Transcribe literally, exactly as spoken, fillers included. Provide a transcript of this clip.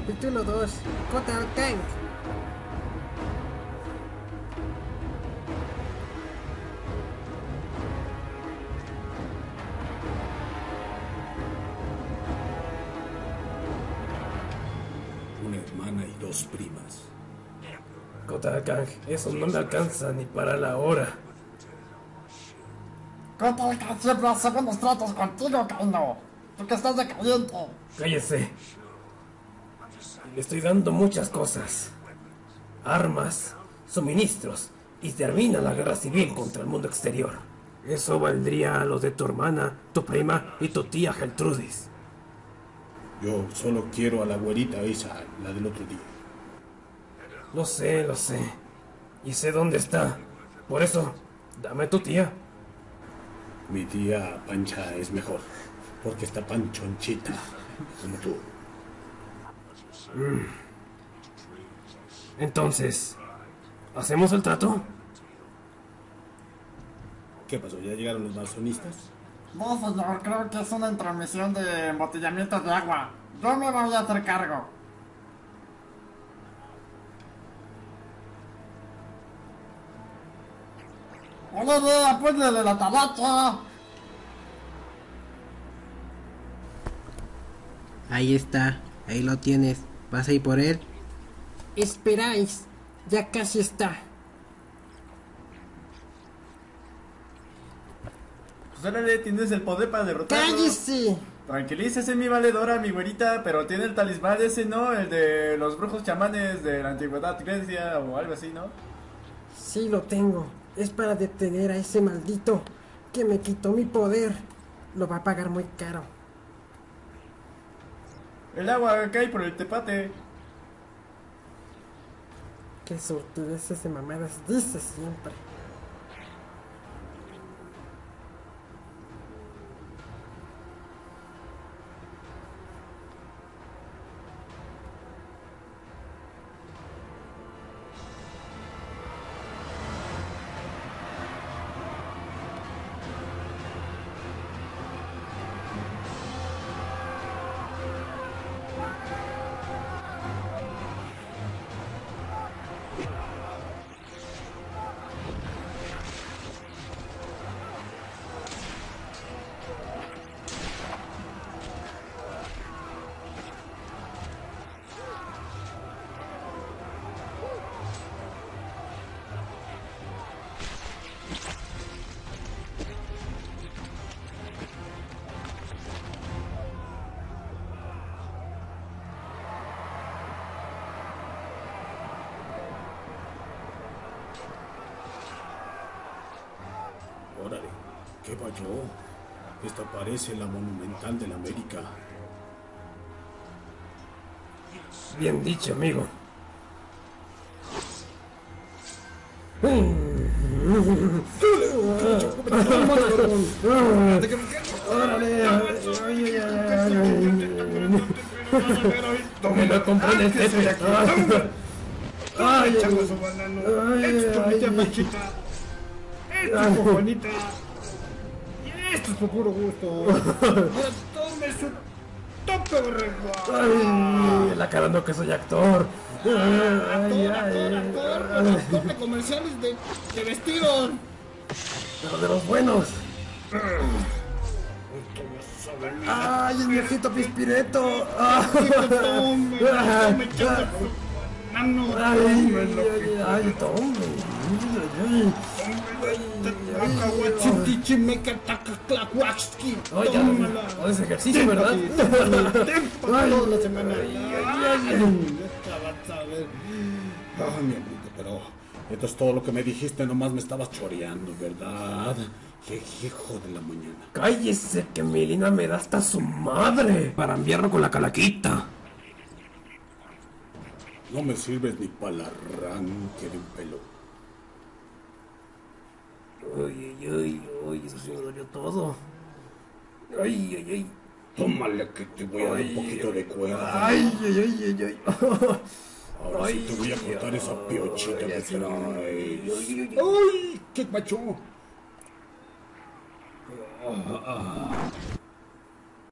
Capítulo dos. Kotal Tank. Una hermana y dos primas. Kotal Kang, eso no me alcanza ni para la hora. Kotal Kang siempre hace buenos tratos contigo, Kaino. Tú que estás decayente. Cállese. Le estoy dando muchas cosas. Armas, suministros, y termina la guerra civil contra el mundo exterior. Eso valdría a los de tu hermana, tu prima y tu tía Geltrudis. Yo solo quiero a la güerita esa, la del otro día. Lo sé, lo sé. Y sé dónde está. Por eso, dame tu tía. Mi tía Pancha es mejor, porque está panchonchita, como tú. Mm. Entonces, ¿hacemos el trato? ¿Qué pasó? ¿Ya llegaron los masonistas? No, señor, creo que es una intromisión de embotellamiento de agua. Yo me voy a hacer cargo. ¡Oye, apúñale la talacha! Ahí está, ahí lo tienes. ¿Vas a ir por él? Esperáis, ya casi está. Pues órale, tienes el poder para derrotarlo. ¡Cállese! Tranquilícese, mi valedora, mi güerita, pero tiene el talismán ese, ¿no? El de los brujos chamanes de la antigüedad Grecia o algo así, ¿no? Sí lo tengo. Es para detener a ese maldito que me quitó mi poder. Lo va a pagar muy caro. El agua cae por el tepate. Qué sortudeces de mamadas dice siempre. Órale, ¿qué pasó? Esta parece la Monumental de la América. Bien dicho, amigo. ¡Tome la compré el jefe! ¡Ay, ¡Echando su banano! ¡Esto, mi tía Panchita! ¡Esto es por Juanita! ¡Y esto es por puro gusto! ¡Ahora tome su tope, borrego! ay, la cara no que soy actor. Ay, ay, ¡Actor, actor, actor! ¡Tome comerciales de, de vestidos! pero de los buenos. ¡Ay, el viejito pispireto! ¡Tome, tome, echando su banano! Ay, ¡Tómelo, ay, ay, tome. Oye, no es ejercicio, ¿verdad? Ay, la semana. Ay, mi amigo, pero esto es todo lo que me dijiste, nomás me estabas choreando, ¿verdad? ¡Qué hijo de la mañana! Cállese, que Melina me da hasta su madre para enviarlo con la calaquita. No me sirves ni para el arranque de un pelo. Ay, ay, ay, ay, eso sí me dolió todo. Ay, ay, ay. Tómale que te voy a dar un poquito de cuerda. Ay, ay, ay, ay, ay. Ahora sí te voy a cortar esa piochita que traes. ¡Ay! ¿Qué macho?